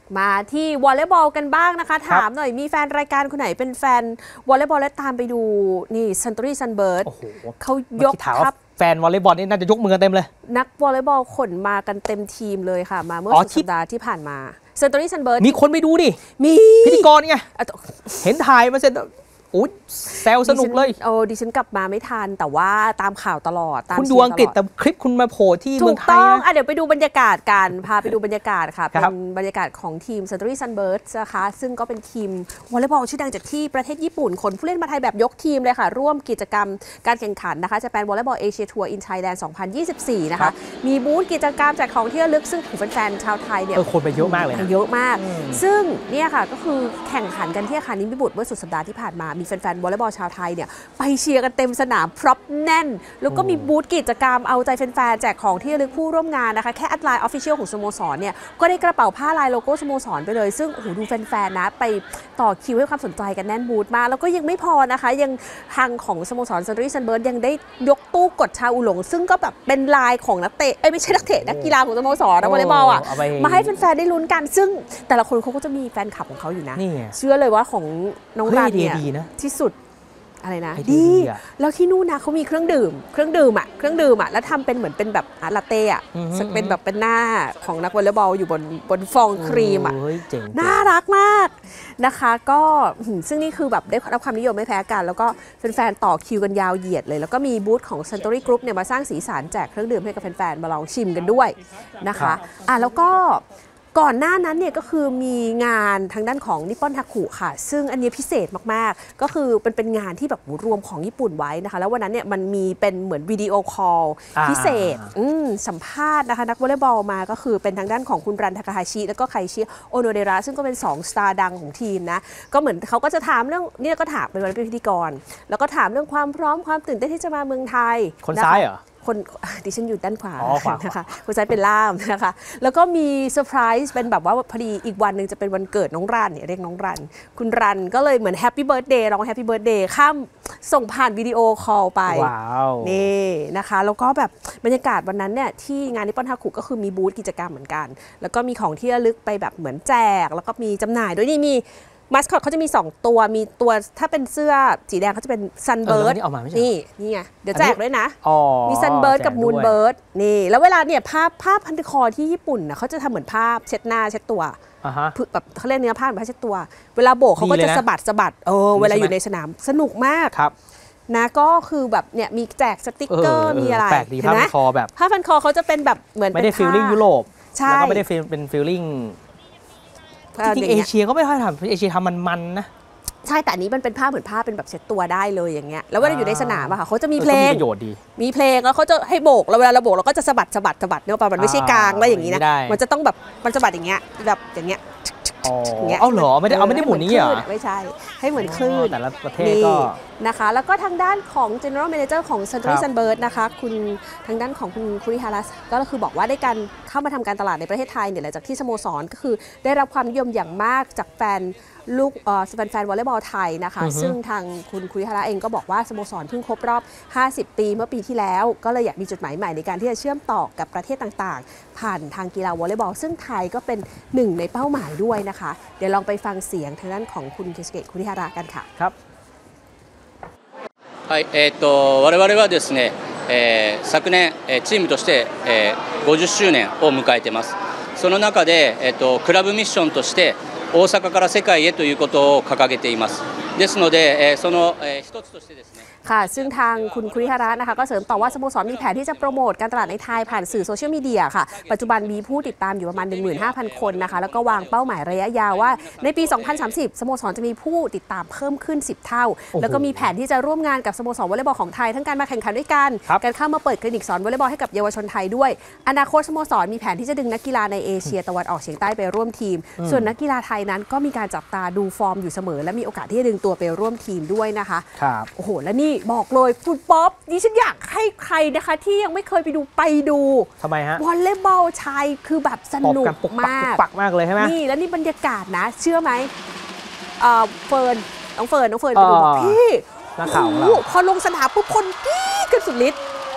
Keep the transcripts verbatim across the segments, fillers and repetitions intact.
มาที่วอลเลย์บอลกันบ้างนะคะถามหน่อยมีแฟนรายการคนไหนเป็นแฟนวอลเลย์บอลและตามไปดูนี่ซันตุรี่ซันเบิร์ดเขายกทัพแฟนวอลเลย์บอลนี่น่าจะยกมือเต็มเลยนักวอลเลย์บอลขนมากันเต็มทีมเลยค่ะมาเมื่อสุดสัปดาห์ที่ผ่านมาซันตุรี่ซันเบิร์ดมีคนไปดูดิมีพิธีกรไงเห็นถ่ายมาเสร็จอุ๊ยแซวสนุกเลยโอ้ดิฉันกลับมาไม่ทันแต่ว่าตามข่าวตลอดคุณดูอังกฤษแต่คลิปคุณมาโผล่ที่เมืองไทยถูกต้องอ่ะเดี๋ยวไปดูบรรยากาศกันพาไปดูบรรยากาศค่ะเป็นบรรยากาศของทีมซันตุรี่ซันเบิร์ดนะคะซึ่งก็เป็นทีมวอลเลย์บอลชื่อดังจากที่ประเทศญี่ปุ่นขนผู้เล่นมาไทยแบบยกทีมเลยค่ะร่วมกิจกรรมการแข่งขันนะคะจะเป็นวอลเลย์บอลเอเชียทัวร์อินไทยแลนด์สองพันยี่สิบสี่นะคะมีบูธกิจกรรมแจกของที่ระลึกซึ่งแฟนๆชาวไทยเนี่ยคนไปเยอะมากเลยเยอะมากซึ่งเนี่ยค่ะก็คือแข่งขันกันที่อาคารนิมิตรบุตรเมื่อสุดสัปดาห์ที่ผ่านมามีแฟนๆวอลเลย์บอลชาวไทยเนี่ยไปเชียร์กันเต็มสนามพร็อพแน่นแล้วก็มีบูธกิจกรรมเอาใจแฟนๆแจกของที่ระลึกผู้ร่วมงานนะคะแค่แอดไลน์ออฟฟิเชียลของสโมสรเนี่ยก็ได้กระเป๋าผ้าลายโลโก้สโมสรไปเลยซึ่งโอ้โหดูแฟนๆนะไปต่อคิวให้ความสนใจกันแน่นบูธมากแล้วก็ยังไม่พอนะคะยังทางของสโมสรซันตุรี่ซันเบิร์ดยังได้ยกตู้กดชาอุหลงซึ่งก็แบบเป็นลายของนักเตะเอ้ยไม่ใช่นักเตะนักกีฬาของสโมสรวอลเลย์บอลอ่ะมาให้แฟนๆได้ลุ้นกันซึ่งแต่ละคนเขาก็จะมีแฟนคลับของเขาอยู่นะเชื่อเลยว่าของน้องรันเนี่ยที่สุดอะไรนะดีแล้วที่นู่นนะเขามีเครื่องดื่มเครื่องดื่มอ่ะเครื่องดื่มอ่ะแล้วทำเป็นเหมือนเป็นแบบลาเต้อ่ะเป็นแบบเป็นหน้าของนักวอลเลย์บอลอยู่บนบนฟองครีมอ่ะน่ารักมากนะคะก็ซึ่งนี่คือแบบได้รับความนิยมไม่แพ้กันแล้วก็แฟนๆต่อคิวกันยาวเหยียดเลยแล้วก็มีบูธของ Suntory Group เนี่ยมาสร้างสีสันแจกเครื่องดื่มให้กับแฟนๆมาลองชิมกันด้วยนะคะอ่ะแล้วก็ก่อนหน้านั้นเนี่ยก็คือมีงานทางด้านของนิปปอนทาคุค่ะซึ่งอันนี้พิเศษมากๆก็คือเป็นเป็นงานที่แบบรวมของญี่ปุ่นไว้นะคะแล้ววันนั้นเนี่ยมันมีเป็นเหมือนวิดีโอคอลพิเศษสัมภาษณ์นะคะนักวอลเลย์บอลมาก็คือเป็นทางด้านของคุณรันทาคาฮาชิแล้วก็ไคชิโอโนเดระซึ่งก็เป็นสองสตาร์ดังของทีมนะก็เหมือนเขาก็จะถามเรื่องนี่ก็ถามเป็นวันเป็นพิธีกรแล้วก็ถามเรื่องความพร้อมความตื่นเต้นที่จะมาเมืองไทยคนซ้ายเหรอคนดิฉันอยู่ด้านขวานะคะคุณซ้ายเป็นล่ามนะคะแล้วก็มีเซอร์ไพรส์เป็นแบบว่าพอดีอีกวันหนึ่งจะเป็นวันเกิดน้องรันเนี่ยเรียกน้องรันคุณรันก็เลยเหมือนแฮปปี้เบิร์ธเดย์ร้องแฮปปี้เบิร์ธเดย์ข้ามส่งผ่านวิดีโอคอลไปนี่นะคะแล้วก็แบบบรรยากาศวันนั้นเนี่ยที่งานนิปปอนทาคุก็คือมีบูธกิจกรรมเหมือนกันแล้วก็มีของที่ระลึกไปแบบเหมือนแจกแล้วก็มีจำหน่ายด้วยนี่มีมาสคอตเขาจะมีสองตัวมีตัวถ้าเป็นเสื้อสีแดงเขาจะเป็นซันเบิร์ดนี่นี่ไงเดี๋ยวแจกด้วยนะมีซันเบิร์ดกับมูนเบิร์ดนี่แล้วเวลาเนี่ยผ้าผ้าพันคอที่ญี่ปุ่นนะเขาจะทำเหมือนผ้าเช็ดหน้าเช็ดตัวแบบเขาเรียกเนื้อผ้าเหมือนผ้าเช็ดตัวเวลาโบกเขาก็จะสะบัดสะบัดเออเวลาอยู่ในสนามสนุกมากนะก็คือแบบเนี่ยมีแจกสติ๊กเกอร์มีอะไรแปลกดีผ้าพันคอแบบผ้าพันคอเขาจะเป็นแบบเหมือนไม่ได้ฟีลลิ่งยุโรปแล้วก็ไม่ได้เป็นฟีลลิ่งจริงเอเชียก็ไม่ค่อยทำเอเชียทำมันๆนะใช่แต่อันนี้มันเป็นผ้าเหมือนผ้าเป็นแบบเช็ดตัวได้เลยอย่างเงี้ยแล้วเวลาอยู่ในสนามอะค่ะเขาจะมีเพลงประโยชน์ดีมีเพลงแล้วเขาจะให้โบกแล้วเวลาเราโบกเราก็จะสะบัดสะบัดสะบัดเนื้อปลามันไม่ใช่กลางแล้วอย่างนี้นะมันจะต้องแบบมันสะบัดอย่างเงี้ยแบบอย่างเงี้ยเอาเหรอไม่ได้เอาไม่ได้หมุนนี้เหรอไม่ใช่ให้เหมือนคลื่นแต่ละประเทศก็นะคะแล้วก็ทางด้านของ General Manager ของ Suntory Sunbird นะคะคุณทางด้านของคุณคุริฮารัสก็คือบอกว่าได้การเข้ามาทำการตลาดในประเทศไทยเนี่ยหลังจากที่สโมสรก็คือได้รับความนิยมอย่างมากจากแฟนลูกเอ่อแฟนๆวอลเลย์บอลไทยนะคะซึ่งทางคุณคุริฮาระเองก็บอกว่าสโมสรเพิ่งครบรอบห้าสิบปีเมื่อปีที่แล้วก็เลยอยากมีจุดหมายใหม่ในการที่จะเชื่อมต่อกับประเทศต่างๆผ่านทางกีฬาวอลเลย์บอลซึ่งไทยก็เป็นหนึ่งในเป้าหมายด้วยนะคะเดี๋ยวลองไปฟังเสียงทางด้านของคุณเคสเกตคุริฮาระกันค่ะครับはい、えー、と我々はですね、えー、昨年チームとして、えー、ごじゅっしゅうねんを迎えています。その中で、えー、とクラブミッションとして大阪から世界へということを掲げています。ですので、えー、その、えー、一つとしてですねค่ะซึ่งทางคุณคุริฮาระนะคะก็เสริมต่อว่าสโมสรมีแผนที่จะโปรโมทการตลาดในไทยผ่านสื่อโซเชียลมีเดียค่ะปัจจุบันมีผู้ติดตามอยู่ประมาณ หนึ่งหมื่นห้าพัน คนนะคะแล้วก็วางเป้าหมายระยะยาวว่าในปี สองพันสามสิบ สโมสรจะมีผู้ติดตามเพิ่มขึ้น สิบ เท่าแล้วก็มีแผนที่จะร่วมงานกับสโมสรวอลเลย์บอลของไทยทั้งการมาแข่งขันด้วยกันการเข้ามาเปิดคลินิกสอนวอลเลย์บอลให้กับเยาวชนไทยด้วยอนาคตสโมสรมีแผนที่จะดึงนักกีฬาในเอเชียตะวันออกเฉียงใต้ไปร่วมทีมส่วนนักกีฬาไทยนั้นก็มีการจับตาดูฟอร์มอยู่เสมอและมีโอกาสที่จะดึงตัวไปร่วมทีมด้วยนะคะครับโอ้โหและนี่บอกเลยฟุตป๊อปดิฉันอยากให้ใครนะคะที่ยังไม่เคยไปดูไปดูทำไมฮะวอลเลย์บอลชายคือแบบสนุกมากปักมากเลยใช่ไหมนี่แล้วนี่บรรยากาศนะเชื่อไหมเฟิร์นน้องเฟิร์นน้องเฟิร์นไปดูบอกพี่นักข่าวของเราพอลงสนามปุ๊บคนกรี๊ดกันสุดฤทธิ์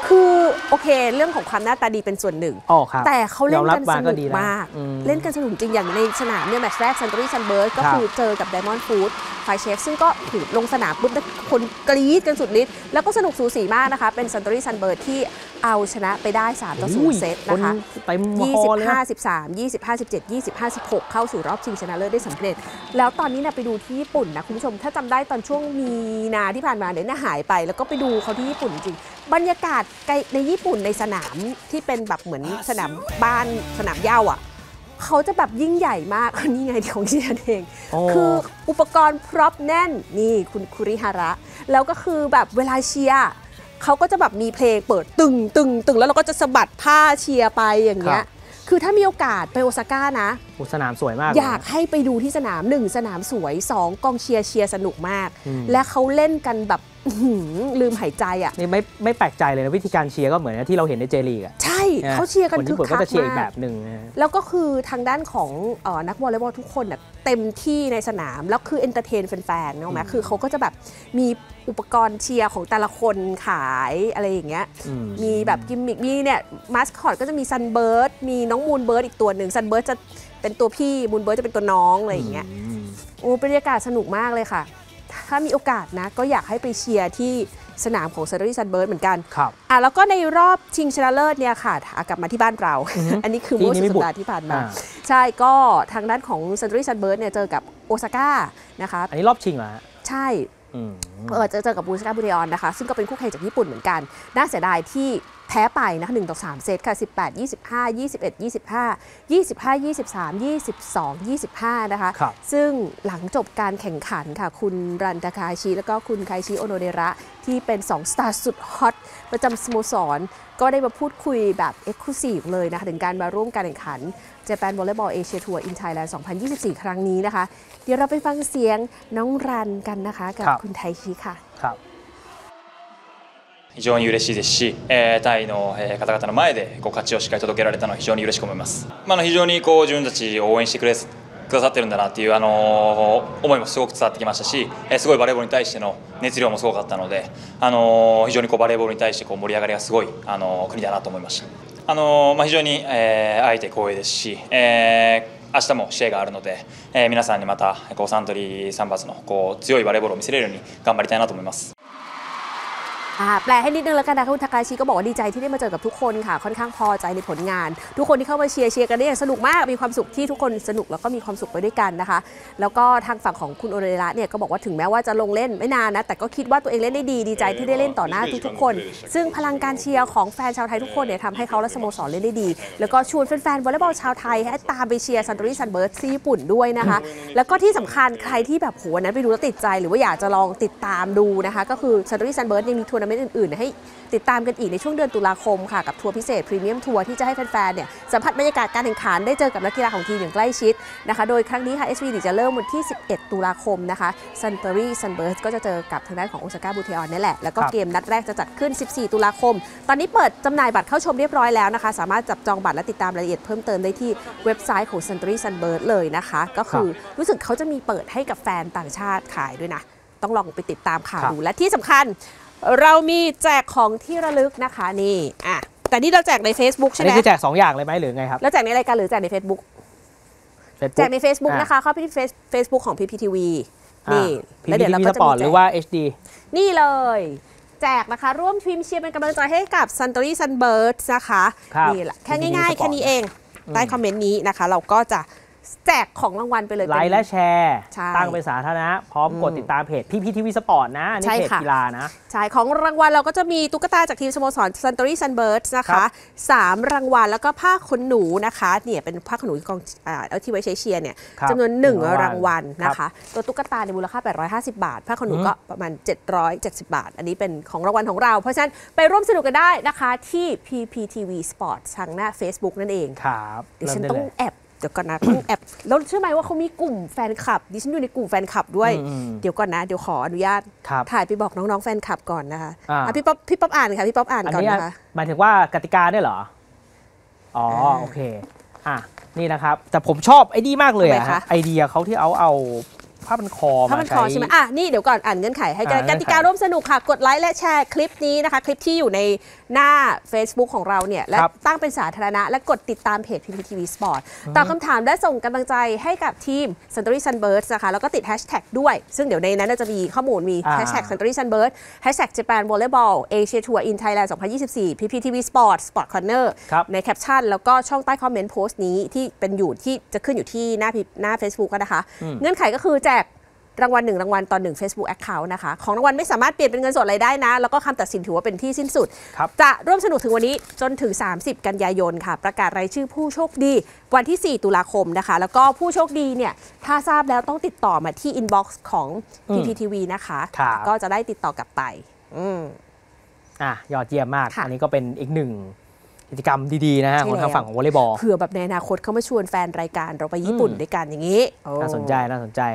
คือโอเคเรื่องของความหน้าตาดีเป็นส่วนหนึ่งแต่เขาเล่นกันสนุกมากเล่นกันสนุกจริงอย่างในสนามเนี่ยแมตช์แรกซันโตรีซันเบิร์ดก็คือเจอกับไดมอนด์ฟูดไฟเชฟซึ่งก็ถูกลงสนามปุ๊บคนกรี๊ดกันสุดฤทธิ์แล้วก็สนุกสูสีมากนะคะเป็นซันโตรีซันเบิร์ดที่เอาชนะไปได้สามต่อศูนย์เซตนะคะยี่สิบห้า สิบสาม ยี่สิบห้า สิบเจ็ด ยี่สิบห้า สิบหกเข้าสู่รอบชิงชนะเลิศได้สำเร็จแล้วตอนนี้นะไปดูที่ญี่ปุ่นนะคุณผู้ชมถ้าจำได้ตอนช่วงมีนาที่ผ่านมาเนี่ยหายไปแล้วก็ไปดูเขาที่ญี่ปุ่นจริงบรรยากาศในญี่ปุ่นในสนามที่เป็นแบบเหมือนสนามบ้านสนามหญ้าอ่ะเขาจะแบบยิ่งใหญ่มากนี่ไงของที่ฉันเองคืออุปกรณ์พร็อพแน่นนี่คุณคุริฮาระแล้วก็คือแบบเวลาเชียร์เขาก็จะแบบมีเพลงเปิดตึงตึงตึงแล้วเราก็จะสะบัดผ้าเชียร์ไปอย่างเงี้ยคือถ้ามีโอกาสไปโอซาก้านะสนามสวยมากอยากให้ไปดูที่สนามหนึ่งสนามสวยสองกองเชียร์เชียร์สนุกมากและเขาเล่นกันแบบลืมหายใจอ่ะนี่ไม่ไม่แปลกใจเลยนะวิธีการเชียร์ก็เหมือนที่เราเห็นในเจลีกอ่ะใช่เขาเชียร์กันคึกคักมากแบบหนึ่งแล้วก็คือทางด้านของนักวอลเลย์บอลทุกคนเต็มที่ในสนามแล้วคือเอนเตอร์เทนแฟนๆเนอะไหมคือเขาก็จะแบบมีอุปกรณ์เชียร์ของแต่ละคนขายอะไรอย่างเงี้ยมีแบบกิมมิคมีเนี่ยมาสคอตก็จะมีซันเบิร์ดมีน้องมูนเบิร์ดอีกตัวหนึ่งซันเบิร์ดจะเป็นตัวพี่มูนเบิร์ดจะเป็นตัวน้องอะไรอย่างเงี้ยโอ้บรรยากาศสนุกมากเลยค่ะถ้ามีโอกาสนะก็อยากให้ไปเชียร์ที่สนามของซันโตรีซันเบิร์ดเหมือนกันครับอ่ะแล้วก็ในรอบชิงชนะเลิศเนี่ยค่ะกลับมาที่บ้านเรา อันนี้คือเมื่อสุดสัปดาห์ที่ผ่านมาใช่ก็ทางด้านของซันโตรีซันเบิร์ดเนี่ยเจอกับโอซาก้านะคะอันนี้รอบชิงเหรอใช่เออจะเจอกับบูสกาบุเรออนนะคะซึ่งก็เป็นคู่แข่งจากญี่ปุ่นเหมือนกันน่าเสียดายที่แพ้ไปนะหนึ่งต่อสามเซตค่ะสิบแปด ยี่สิบห้า ยี่สิบเอ็ด ยี่สิบห้า ยี่สิบห้า ยี่สิบสาม ยี่สิบสอง ยี่สิบห้านะคะซึ่งหลังจบการแข่งขันค่ะคุณรันตาคาชิแล้วก็คุณไคชิโอโนเดระที่เป็นสองสตาร์สุดฮอตประจำสโมสรก็ได้มาพูดคุยแบบเอ็กซ์คลูซีฟเลยนะคะถึงการมาร่วมการแข่งขัน Japan Volleyball Asia Tour in Thailand สองพันยี่สิบสี่ ครั้งนี้นะคะเดี๋ยวเราไปฟังเสียงน้องรันกันนะคะกับคุณไทชิค่ะครับ非常に嬉しいですし、えー、タイの方々の前でこう勝ちをしっかり届けられたのは非常に嬉しく思います。まあ、非常にこう自分たちを応援してくれくださってるんだなっていう、あのー、思いもすごく伝わってきましたし、えー、すごいバレーボールに対しての熱量もすごかったので、あのー、非常にこうバレーボールに対してこう盛り上がりがすごい、あのー、国だなと思いました。あのーまあ、非常に、えー、会えて光栄ですし、えー明日も試合があるので、えー、皆さんにまたこうサントリーサンバーズのこう強いバレーボールを見せれるように頑張りたいなと思います。 แปลให้นิดนึงแล้วกันนะคุณทาคาชิก็บอกว่าดีใจที่ได้มาเจอกับทุกคนค่ะค่อนข้างพอใจในผลงานทุกคนที่เข้ามาเชียร์เชียร์กันได้อย่างสนุกมากมีความสุขที่ทุกคนสนุกแล้วก็มีความสุขไปด้วยกันนะคะแล้วก็ทางฝั่งของคุณโอเรระเนี่ยก็บอกว่าถึงแม้ว่าจะลงเล่นไม่นานนะแต่ก็คิดว่าตัวเองเล่นได้ดีดีใจที่ได้เล่นต่อหน้าทุกๆคนซึ่งพลังการเชียร์ของแฟนชาวไทยทุกคนเนี่ยทำให้เขาและสโมสรเล่นได้ดีแล้วก็ชวนแฟนๆวอลเลย์บอลชาวไทยให้ตามไปเชียร์ซันโตรีซันเบิร์ดที่ญี่ปุ่นด้วยนะคะแล้วก็ที่สำคัญใครที่แบบโหนั้นไปดูแล้วติดใจหรือว่าอยากจะลองติดตามดูนะคะก็คือซันโตรีซันเบิร์ดยังมีทัวร์นาเมนต์อื่นๆให้ติดตามกันอีกในช่วงเดือนตุลาคมค่ะกับทัวร์พิเศษพรีเมียมทัวร์ที่จะให้แฟนๆเนี่ยสัมผัสบรรยากาศการแข่งขันได้เจอกับนักกีฬาของทีมอย่างใกล้ชิดนะคะโดยครั้งนี้ค่ะ เอส วี ดี จะเริ่มวันที่สิบเอ็ดตุลาคมนะคะซันโตรีซันเบิร์ดก็จะเจอกับทางด้านของโอซาก้าบูเทออนนี่แหละแล้วก็เกมนัดแรกจะจัดขึ้นสิบสี่ตุลาคมตอนนี้เปิดจำหน่ายบัตรเข้าชมเรียบร้อยแล้วนะคะสามารถจับจองบัตรและติดตามรายละเอียดเพิ่มเติมได้ที่เว็บไซต์ของซันโตรีซันเบิร์ดเลยนะคะก็คือรู้สึกเขาจะมีเปิดให้กับแฟนต่างชาติขายด้วยนะต้องลองไปติดตามข่าวดูและที่สำคัญเรามีแจกของที่ระลึกนะคะนี่อ่ะแต่นี่เราแจกใน Facebook ใช่ไหมอันนี้คือแจกสองอย่างเลยไหมหรือไงครับแล้วแจกในรายการหรือแจกใน Facebook แจกใน Facebook นะคะเข้าไปที่ Facebook ของ พี พี ที วี นี่แล้วเดี๋ยวเราก็จะมีหรือว่า เอช ดีนี่เลยแจกนะคะร่วมทีมเชียร์เป็นกำลังใจให้กับ Suntory Sunbirds นะคะนี่แหละแค่ง่ายๆแค่นี้เองใต้คอมเมนต์นี้นะคะเราก็จะแจกของรางวัลไปเลยไลค์และแชร์ตั้งเป็นสาธารณะพร้อมกดติดตามเพจ พี พี ที วี Sport นะอันนี้เพจกีฬานะใช่ของรางวัลเราก็จะมีตุ๊กตาจากทีมสโมสร Suntory Sunbirds นะคะสามรางวัลแล้วก็ผ้าขนหนูนะคะเนี่ยเป็นผ้าขนหนูกองเอาที่ไว้ใช้เชียร์เนี่ยจำนวนหนึ่งรางวัลนะคะตัวตุ๊กตาในมูลค่าแปดร้อยห้าสิบบาทผ้าขนหนูก็ประมาณเจ็ดร้อยเจ็ดสิบบาทอันนี้เป็นของรางวัลของเราเพราะฉะนั้นไปร่วมสนุกกันได้นะคะที่ พี พี ที วี Sport ทางหน้า Facebook นั่นเองครับดิฉันต้องแอบเดี๋ยวก่อนนะต้องแอบแล้วเชื่อไหมว่าเขามีกลุ่มแฟนคลับดิฉันอยู่ในกลุ่มแฟนคลับด้วยเดี๋ยวก่อนนะเดี๋ยวขออนุญาตถ่ายไปบอกน้องๆแฟนคลับก่อนนะคะพี่ป๊อปพี่ป๊อปอ่านค่ะพี่ป๊อปอ่านก่อนนะคะหมายถึงว่ากติกาเนี่ยเหรออ๋อโอเคอ่ะนี่นะครับแต่ผมชอบไอ้นี่มากเลยอะไอเดียเขาที่เอาเอาผ้าพันคอผ้าพันคอใช่ไหมอ่ะนี่เดี๋ยวก่อนอ่านเงื่อนไขให้กันอ่ากติการ่วมสนุกค่ะกดไลค์และแชร์คลิปนี้นะคะคลิปที่อยู่ในหน้า Facebook ของเราเนี่ยและครับตั้งเป็นสาธารณะและกดติดตามเพจ พี พี ที วี Sport ตอบคำถามและส่งกำลังใจให้กับทีม Suntory Sunbirds นะคะแล้วก็ติดแฮชแท็กด้วยซึ่งเดี๋ยวในนั้นจะมีข้อมูลมีอ่าแฮชแท็ก Suntory Sunbirds แฮชแท็ก Japan Volleyball Asia Tour in Thailand สองพันยี่สิบสี่ พี พี ที วี Sport Sport Corner ครับในแคปชั่นแล้วก็ช่องใต้คอมเมนต์โพสต์นี้ที่เป็นอยู่ที่จะขึ้นอยู่ที่หน้าหน้า Facebook ก็นะคะ เงื่อนไขก็คือแจกรางวัลหนึ่งรางวัลต่อหนึ่ง Facebook Account นะคะของรางวัลไม่สามารถเปลี่ยนเป็นเงินสดอะไรได้นะ แล้วก็คำตัดสินถือว่าเป็นที่สิ้นสุดครับจะร่วมสนุกถึงวันนี้จนถึง สามสิบ กันยายนค่ะ ประกาศรายชื่อผู้โชคดีวันที่ สี่ ตุลาคมนะคะ แล้วก็ผู้โชคดีเนี่ยถ้าทราบแล้วต้องติดต่อมาที่ inbox ของ พี พี ที วี นะคะครับก็จะได้ติดต่อกลับไปอืมอ่ะยอดเยี่ยมมากค่ะอันนี้ก็เป็นอีกหนึ่งกิจกรรมดีๆนะฮะใช่ของทางแล้วฝั่งของวอลเลย์บอลเผื่อแบบในอนาคตเขามาชวนแฟนรายการเราไปญี่ปุ่นอืมด้วยกันอย่างนี้โอ้น่าสนใจน่าสนใจ